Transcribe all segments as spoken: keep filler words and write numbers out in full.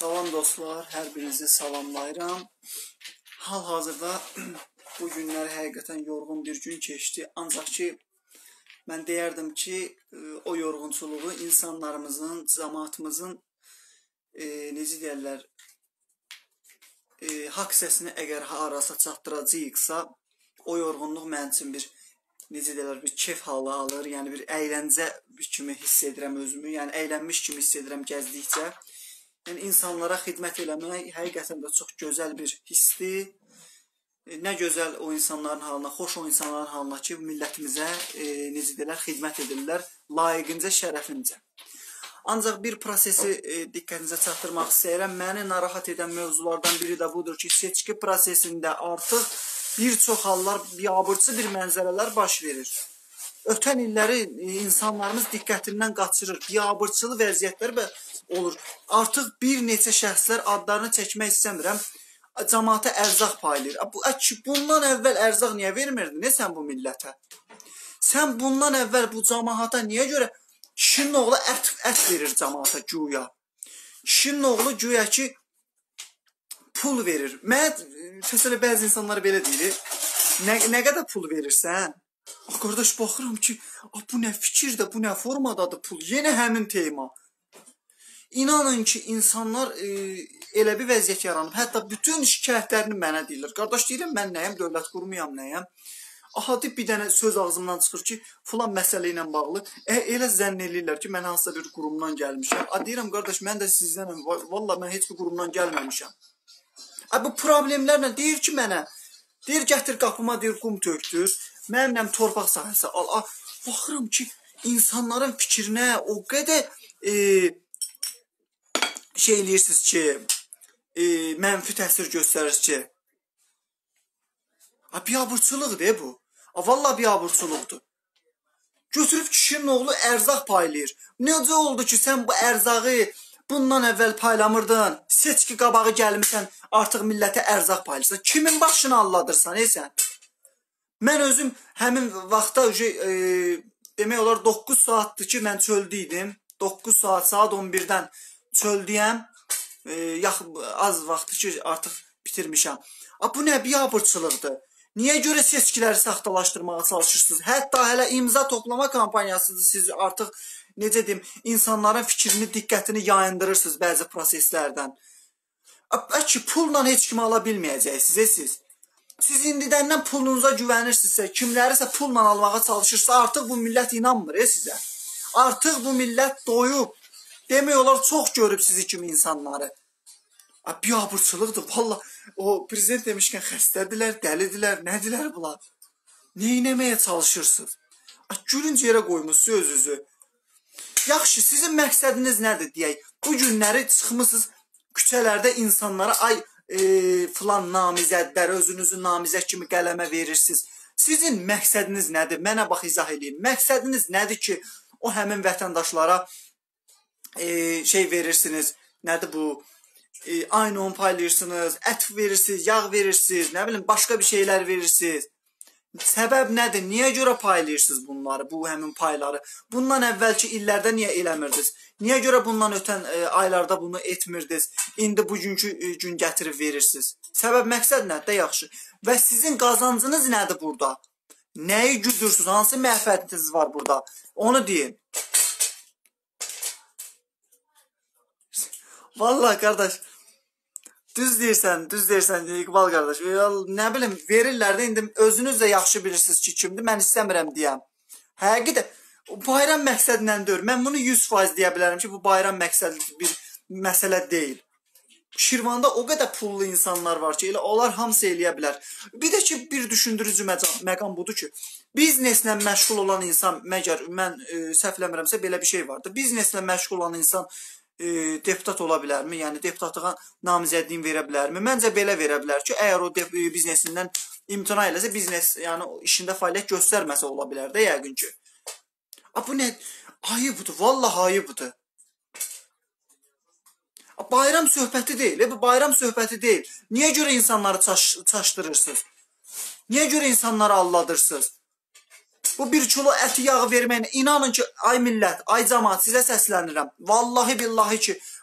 Salam dostlar, hər birinizi salamlayıram. Hal-hazırda bu günlər həqiqətən yorğun bir gün keçdi. Ancaq ki, mən deyərdim ki, o yorğunçuluğu insanlarımızın, cəmaatımızın, e, necə deyərlər, e, haqq səsini əgər harasa çatdıracaqsa, o yorğunluq mənim üçün bir, necə deyərlər, bir keyf halı alır. Yəni bir əyləncə kimi hiss edirəm özümü, yəni əylənmiş kimi hiss edirəm gəzdikcə. Yəni, insanlara xidmət eləmək həqiqətən də çox gözəl bir hissdir. Nə gözəl o insanların halına, xoş o insanların halına ki, millətimizə, e, necə deyirlər, xidmət edirlər, layiqincə, şərəfincə. Ancaq bir prosesi e, diqqətinizə çatdırmaq istəyirəm. Məni narahat edən mövzulardan biri də budur ki, seçki prosesində artıq bir çox hallar, biabırçı bir mənzərələr baş verir. Ötən illəri insanlarımız diqqətindən qaçırır, biabırçılı vəziyyətlər və olur. Artıq bir neçə şəxslər adlarını çəkmək istəmirəm, cəmaata ərzaq paylayır. Bundan əvvəl ərzaq niyə vermirdin, ne sən bu millətə? Sən bundan əvvəl bu cəmaata niyə görə kişinin oğlu ət, ət verir cəmaata güya? Kişinin oğlu güya ki pul verir. Mən, təsələ bəzi insanlara belə deyir, nə, nə qədər pul verirsən? Qardaş, baxıram ki, bu nə fikirdə, bu nə formadadır pul, yenə həmin tema. İnanın ki, insanlar e, elə bir vəziyyət yaranıb. Hətta bütün şikayətlərini mənə deyirlər. Qardaş, deyirəm, mən nəyəm, dövlət qurumuyam, nəyəm? Ahadib bir dənə söz ağzımdan çıxır ki, filan məsələ ilə bağlı. E, elə zənn edirlər ki, mən hansısa bir qurumdan gəlmişəm. A, deyirəm, qardaş, mən də sizdənəm. Valla, mən heç bir qurumdan gəlməmişəm. A, bu problemlərlə deyir ki, mənə, deyir, gətir qapıma, deyir, qum tökdür. Mənimlə torpaq sahəsi al. A, baxıram ki, insanların fikrinə o qədər e, şey eləyirsiniz ki, e, mənfi təsir göstərir ki. A, biabırçılıqdır bu. A, valla biabırçılıqdır. Götürüb kişinin oğlu ərzaq paylayır. Necə oldu ki, sən bu ərzağı bundan əvvəl paylamırdın? Seçki qabağı gəlmişsən, artıq millətə ərzaq paylayırsan. Kimin başını alladırsan, ey sən? Mən özüm həmin vaxtda e, demək olar doqquz saatdır ki, mən çöldə idim. doqquz saat, saat on birdən çöldəyəm. E, yax, az vaxtdır ki, artıq bitirmişəm. A, bu nə biabırçılıqdır? Niyə görə seçkiləri saxtalaşdırmağa çalışırsınız? Hətta hələ imza toplama kampaniyasıdır. Siz artıq, necə deyim, insanların fikrini, diqqətini yayındırırsınız bəzi proseslərdən. Bəlkə pulla heç kimi ala bilməyəcəksiniz, siz. Siz indidəndən pulunuza güvənirsinizsə, kimlərisə pulla almağa çalışırsa, artıq bu millət inanmır e, sizə. Artıq bu millət doyub. Demək olar, çox görüb sizi kimi insanları. Biabırçılıqdır, valla. O, prezident demişkən xəstədirlər, dəlidirlər, nədirlər bunlar? Neynəməyə çalışırsınız? Gülünc yerə qoymuşsunuz özünüzü. Yaxşı, sizin məqsədiniz nədir deyək? Bu günləri çıxmışsınız küçələrdə insanlara, ay e, filan namizədlər, özünüzü namizəd kimi qələmə verirsiniz. Sizin məqsədiniz nədir? Mənə bax, izah edin. Məqsədiniz nədir ki, o həmin vətəndaşlara e, şey verirsiniz, nədir bu? E, aynı onu paylayırsınız, ət verirsiniz, yağ verirsiniz, nə bilim, başqa bir şeylər verirsiniz. Səbəb nədir? Niyə görə paylayırsınız bunları, bu həmin payları? Bundan əvvəlki illərdə niyə eləmirdiniz? Niyə görə bundan ötən e, aylarda bunu etmirdiniz? İndi bugünkü e, gün gətirib verirsiniz. Səbəb, məqsəd nədir? Yaxşı. Və sizin qazancınız nədir burada? Nəyi güdürsünüz? Hansı mənfəətiniz var burada? Onu deyin. Vallahi qardaş, düz deyirsən, düz deyirsən, İqbal qardaş. Nə bilim, verirlər də indi özünüz də yaxşı bilirsiniz ki, kimdir, mən istəmirəm deyəm. Həqiqətən, bayram məqsədləndir. Mən bunu yüz faiz deyə bilərəm ki, bu bayram məqsədli bir məsələ deyil. Şirvanda o qədər pullu insanlar var ki, elə onlar hamısı eləyə bilər. Bir də ki, bir düşündürücü məqam budur ki, bizneslə məşğul olan insan, məgər mən e, səhvləmirəmsə belə bir şey vardır. Bizneslə məşğul olan insan E, deputat ola bilərmi? Yəni deputatlığa namizədliyin verə bilərmi? Məncə belə verə bilər ki, əgər o e, biznesindən imtina eləsə, biznes, yəni işində fəaliyyət göstərməsə ola bilər də yəqin ki. A, bu nə? Ayıbdır, vallahi ayıbdır. A, bayram söhbəti deyil, bu bayram söhbəti deyil. Niyə görə insanları çaş, çaşdırırsınız? Niyə görə insanları alladırsınız? Bu bir kilo əti yağı verməyinə inanın ki, ay millət, ay cəmaat, sizə səslənirəm. Vallahi billahi ki,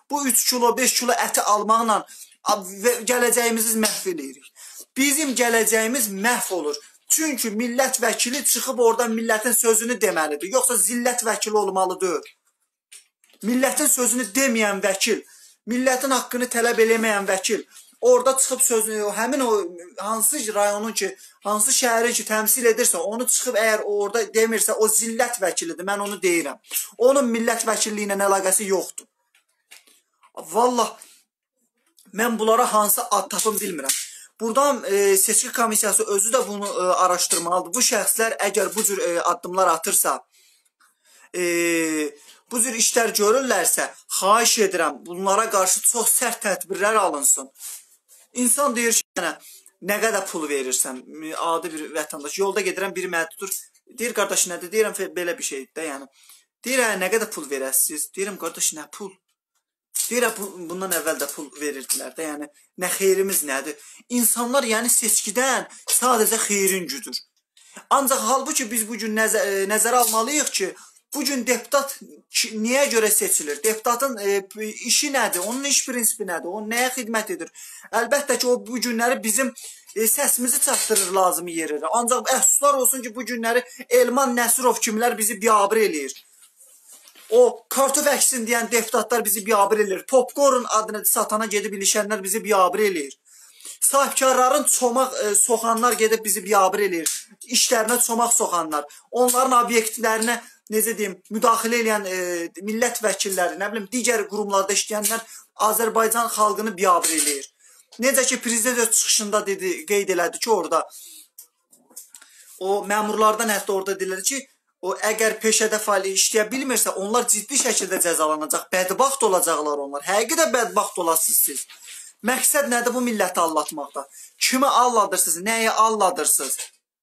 Bu üç kilo, beş kilo əti almaqla gələcəyimizi məhv edirik. Bizim gələcəyimiz məhv olur. Çünki millət vəkili çıxıb orada millətin sözünü deməlidir. Yoxsa zillət vəkili olmalıdır. Millətin sözünü deməyən vəkil, millətin haqqını tələb eləməyən vəkil, orada çıxıb sözünü, həmin o hansı rayonun ki, hansı şəhərin ki təmsil edirsə, onu çıxıb əgər orada demirsə, o zillət vəkilidir, mən onu deyirəm. Onun millət vəkilliyi ilə əlaqəsi yoxdur. Vallah, mən bunlara hansı ad tapım bilmirəm. Buradan e, seçki komissiyası özü də bunu e, araşdırmalıdır. Bu şəxslər əgər bu cür e, addımlar atırsa, e, bu cür işlər görürlərsə, xahiş edirəm, bunlara qarşı çox sərt tədbirlər alınsın. İnsan deyir ki, nə qədər pul verirsən, adi bir vətəndaş, yolda gedirəm, biri məni tutur, deyir, qardaş, nədir? Deyirəm, belə bir şeydir də, yəni. Deyir, hə, nə qədər pul verəsiniz? Deyirəm, qardaş, nə pul? Deyirəm, bundan əvvəl də pul verirdilər də, yəni, nə xeyrimiz nədir? İnsanlar, yəni, seçkidən sadəcə xeyrin güdür. Ancaq halbuki biz bugün nəzər, nəzərə almalıyıq ki, bugün deputat niyə görə seçilir? Deputatın e, işi nədir? Onun iş prinsipi nədir? O nəyə xidmət edir? Əlbəttə ki, o bu günləri bizim e, səsimizi çatdırır lazım yerlərə. Ancaq əfsuslar olsun ki, bu günləri Elman Nəsirov kimlər bizi biabır eləyir. O kartof əksin deyən deputatlar bizi biabır eləyir. Popcorn adını satana gedib ilişənlər bizi biabır eləyir. Sahibkarların çomaq e, soxanlar gedib bizi biabır eləyir. İşlərinə çomaq soxanlar. Onların obyektlərinə, necə deyim, müdaxilə edən e, millət vəkilləri, nə bilim, digər qurumlarda işləyənlər Azərbaycan xalqını biabır eləyir. Necə ki, prezident çıxışında dedi, qeyd elədi ki, orada o məmurlardan hətta orada deyirlər ki, o əgər peşədə fəaliyyət işləyə bilmirsə, onlar ciddi şəkildə cəzalanacaq. Bədbaxt olacaqlar onlar. Həqiqi də bədbaxt olasınız siz. Məqsəd nədir bu milləti allatmaqda? Kimi alladırsınız? Nəyi alladırsınız?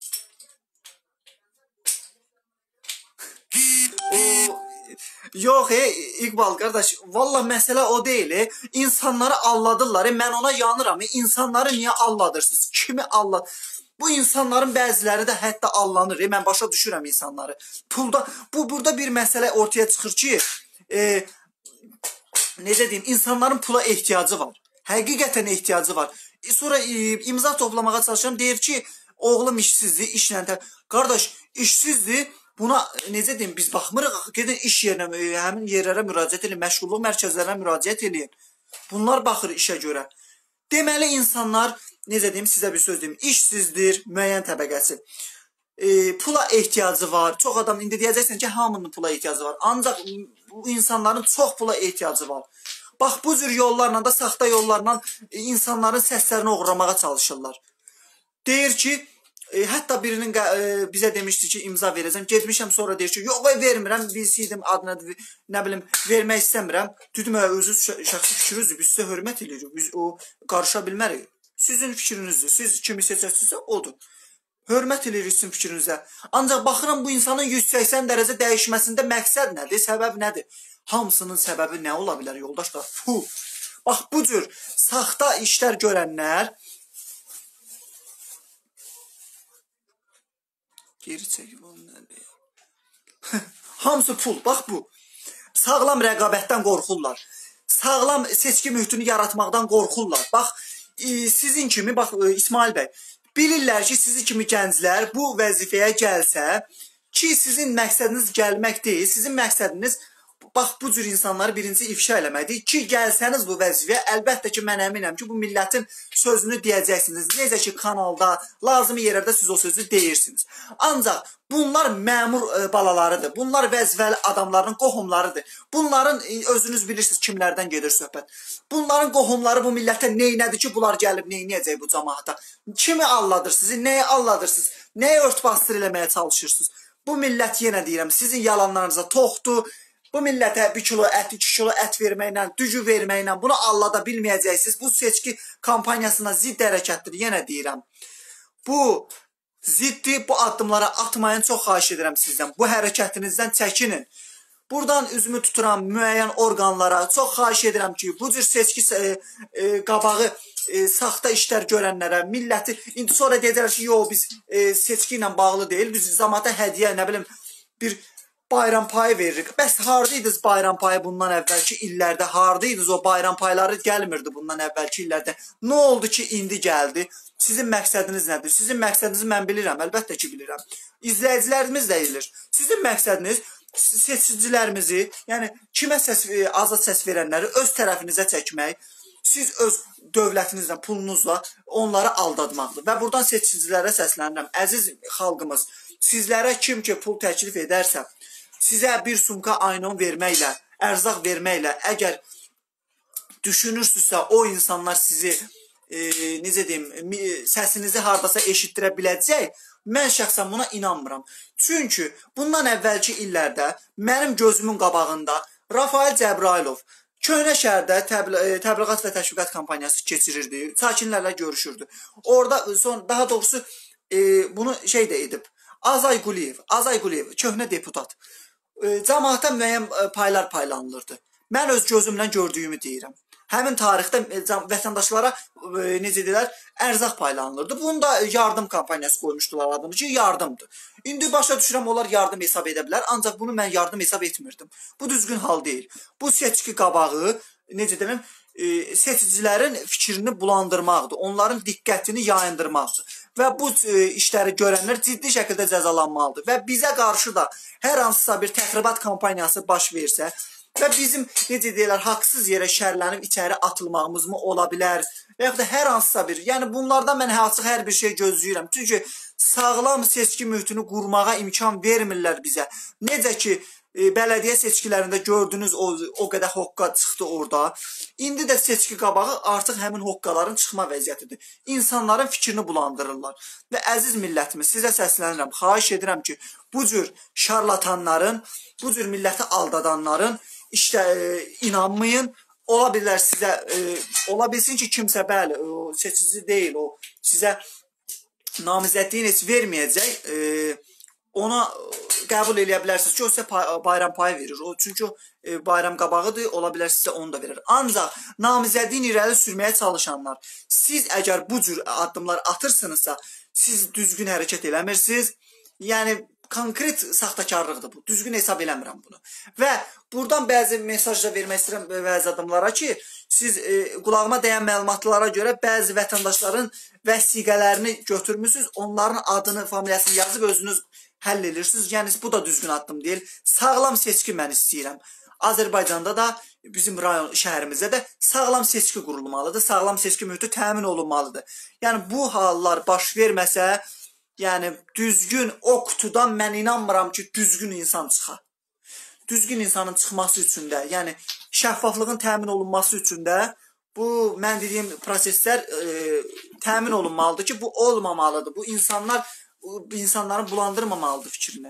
O, yox, e, İqbal qardaş, vallah məsələ o deyil. E. İnsanları alladırlar. E. Mən ona yanıram. E. İnsanları niyə alladırsınız? Kimi alladırsınız? Bu insanların bəziləri də hətta allanır. E, mən başa düşürəm insanları. Pulda, bu burada bir məsələ ortaya çıxır ki, e, necə deyim, insanların pula ehtiyacı var. Həqiqətən ehtiyacı var. E, sonra e, imza toplamağa çalışıram. Deyir ki, oğlum işsizdir, işlə. Qardaş, işsizdir. Buna necə deyim, biz baxmırıq. Gedin iş yerinə, e, həmin yerlərə müraciət edin, məşğulluq mərkəzlərinə müraciət edin. Bunlar baxır işə görə. Deməli, insanlar, necə deyim, sizə bir söz deyim, işsizdir, müəyyən təbəqəsi. E, pula ehtiyacı var. Çox adam, indi deyəcəksən ki, hamının pula ehtiyacı var. Ancaq bu insanların çox pula ehtiyacı var. Bax, bu cür yollarla da, saxta yollarla e, insanların səslərini oğurlamağa çalışırlar. Deyir ki, e, hətta birinin e, bizə demişdi ki, imza verəcəm. Getmişəm, sonra deyir ki, yox, vermirəm, bilsiydim adına, nə bilim, vermək istəmirəm. Düdüm, özü şəxsi fikrinizdür, biz sizə hörmət edirik, biz o qarışa bilmərik. Sizin fikrinizdir, siz kimi seçəcəksinizsə odur. Hörmət edirik sizin fikrinizə. Ancaq baxıram bu insanın yüz səksən dərəcə dəyişməsində məqsəd nədir, səbəb nədir? Hamısının səbəbi nə ola bilər yoldaşlar? Pul. Bax, bu cür saxta işlər görənlər geri çəkib onu nədir? Hamısı pul. Bax bu. Sağlam rəqabətdən qorxurlar. Sağlam seçki mühitini yaratmaqdan qorxurlar. Bax, e, sizin kimi, bax e, İsmail bəy, bilirlər ki, sizin kimi gənclər bu vəzifəyə gəlsə, ki, sizin məqsədiniz gəlmək deyil, sizin məqsədiniz bax, bu cür insanları birinci ifşa eləməkdir. Ki, gəlsəniz bu vəzifəyə, əlbəttə ki, mən əminəm ki, bu millətin sözünü deyəcəksiniz. Necə ki, kanalda, lazımi yerlərdə siz o sözü deyirsiniz. Ancaq bunlar məmur e, balalarıdır. Bunlar vəzifəli adamların qohumlarıdır. Bunların, e, özünüz bilirsiniz kimlərdən gedir söhbət. Bunların qohumları bu millətə neynədir ki, bunlar gəlib neynəyəcək bu cəmaata? Kimi alladırsınız, nəyə alladırsınız, nəyə örtbastır eləməyə çalışırsınız? Bu millət, yenə deyirəm, sizin yalanlarınıza toxdur. Bu millətə bir kilo ət, iki kilo ət verməklə, dücü verməklə bunu allada bilməyəcəksiniz. Bu seçki kampaniyasına zidd hərəkətdir, yenə deyirəm. Bu ziddi, bu addımlara atmayın, çox xahiş edirəm sizdən. Bu hərəkətinizdən çəkinin. Buradan üzümü tuturam müəyyən orqanlara, çox xahiş edirəm ki, bu cür seçki e, e, qabağı e, saxta işlər görənlərə, milləti, indi sonra deyəcəklər ki, yox, biz e, seçki ilə bağlı deyil, biz zamata hədiyə, nə bilim, bir bayram payı veririk. Bəs hardaydınız bayram payı bundan əvvəlki illərdə? Hardaydınız o bayram payları gəlmirdi bundan əvvəlki illərdə? Nə oldu ki, indi gəldi? Sizin məqsədiniz nədir? Sizin məqsədinizi mən bilirəm, əlbəttə ki, bilirəm. İzləyicilərimiz də bilir. Sizin məqsədiniz seçicilərimizi, yəni kimə səs, azad səs verənləri öz tərəfinizə çəkmək, siz öz dövlətinizlə, pulunuzla onları aldadmaqdır. Və buradan seçicilərə səslənirəm. Əziz xalqımız, sizlərə kim ki pul təklif edərsə, sizə bir sumka aynon verməklə, ərzaq verməklə, əgər düşünürsünüzsə o insanlar sizi, e, necə deyim, səsinizi hardasa eşitdirə biləcək, mən şəxsən buna inanmıram. Çünki bundan əvvəlki illərdə mənim gözümün qabağında Rafael Cəbrayılov Köhnə şəhərdə təbliğat və təşviqat kampaniyası keçirirdi, sakinlərlə görüşürdü. Orada son, daha doğrusu e, bunu şey də edib, Azay Quliyev, Azay Quliyev, köhnə deputat, e, cəmaata müəyyən paylar paylanılırdı. Mən öz gözümlə gördüyümü deyirəm. Həmin tarixdə vətəndaşlara, e, necə deyirlər, ərzaq paylanılırdı. Bunu da yardım kampaniyası qoymuşdular adını ki, yardımdır. İndi başa düşürəm, onlar yardım hesab edə bilər, ancaq bunu mən yardım hesab etmirdim. Bu düzgün hal deyil. Bu seçki qabağı, necə deyirəm, e, seçicilərin fikrini bulandırmaqdır, onların diqqətini yayındırmaqdır. Və bu e, işləri görənlər ciddi şəkildə cəzalanmalıdır. Və bizə qarşı da hər hansısa bir təxribat kampaniyası baş versə, və bizim, necə deyirlər, haqsız yerə şərlənib içəri atılmağımız mı ola bilər? Və yaxud da hər hansısa bir, yəni bunlardan mən açıq hər bir şey gözləyirəm. Çünki sağlam seçki mühitini qurmağa imkan vermirlər bizə. Necə ki, e, bələdiyyə seçkilərində gördünüz, o, o qədər hoqqa çıxdı orada. İndi də seçki qabağı artıq həmin hoqqaların çıxma vəziyyətidir. İnsanların fikrini bulandırırlar. Və əziz millətimiz, sizə səslənirəm, xahiş edirəm ki, bu cür şarlatanların, bu cür milləti aldadanların İşte e, inanmayın, ola bilər sizə, e, ola bilsin ki kimsə bəli, o, seçici deyil, o sizə namizədliyin heç verməyəcək, e, ona qəbul eləyə bilərsiniz ki, o sizə pay, bayram payı verir. O, çünki o e, bayram qabağıdır, ola bilər sizə onu da verir. Ancaq namizədliyin irəli sürməyə çalışanlar, siz əgər bu cür addımlar atırsınızsa, siz düzgün hərəkət eləmirsiniz. Yəni, konkret saxtakarlıqdır bu. Düzgün hesab eləmirəm bunu. Və buradan bəzi mesaj da vermək istəyirəm bəzi adamlara ki, siz e, qulağıma dəyən məlumatlara görə bəzi vətəndaşların vəsiqələrini götürmüsünüz, onların adını, familiyasını yazıb özünüz həll edirsiniz. Yəni, bu da düzgün addım deyil. Sağlam seçki mən istəyirəm. Azərbaycanda da, bizim rayon şəhərimizdə də sağlam seçki qurulmalıdır, sağlam seçki mühiti təmin olunmalıdır. Yəni, bu hallar baş verməsə, yəni, düzgün o qutudan mən inanmıram ki, düzgün insan çıxa. Düzgün insanın çıxması üçün də, yəni, şəffaflığın təmin olunması üçün də bu, mən dediyim proseslər e, təmin olunmalıdır ki, bu olmamalıdır. Bu insanlar, bu insanların bulandırmamalıdır fikrini.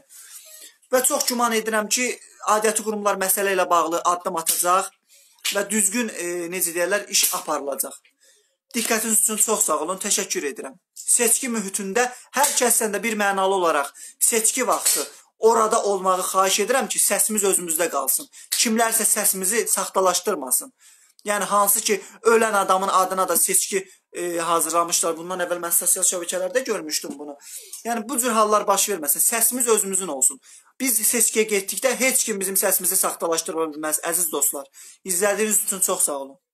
Və çox güman edirəm ki, aidiyyəti qurumlar məsələ ilə bağlı addım atacaq və düzgün, e, necə deyərlər, iş aparılacaq. Diqqətiniz üçün çox sağ olun, təşəkkür edirəm. Seçki mühitində hər kəsdən də bir mənalı olaraq seçki vaxtı orada olmağı xahiş edirəm ki, səsimiz özümüzdə qalsın. Kimlərsə səsimizi saxtalaşdırmasın. Yəni, hansı ki, ölən adamın adına da seçki e, hazırlamışlar. Bundan əvvəl mən sosial şəbəkələrdə görmüşdüm bunu. Yəni, bu cür hallar baş verməsin. Səsimiz özümüzün olsun. Biz seçkiyə getdikdə heç kim bizim səsimizi saxtalaşdıra bilməz, əziz dostlar. İzlədiyiniz üçün çox sağ olun.